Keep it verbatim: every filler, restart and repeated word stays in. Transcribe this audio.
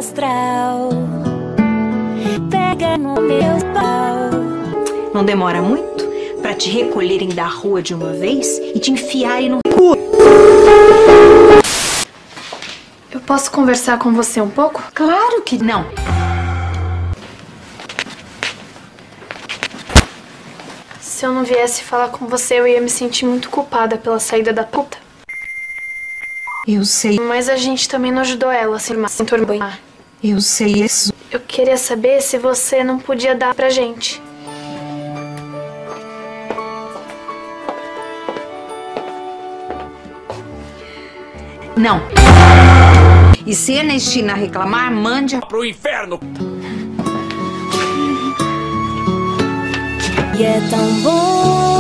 astral. Pega no meu pau. Não demora muito pra te recolherem da rua de uma vez e te enfiarem no cu. Eu posso conversar com você um pouco? Claro que não. Se eu não viesse falar com você, eu ia me sentir muito culpada pela saída da puta. Eu sei. Mas a gente também não ajudou ela a se enturbar. Eu sei isso. Eu queria saber se você não podia dar pra gente. Não. E se a Ernestina reclamar, mande-a pro inferno. E é tão bom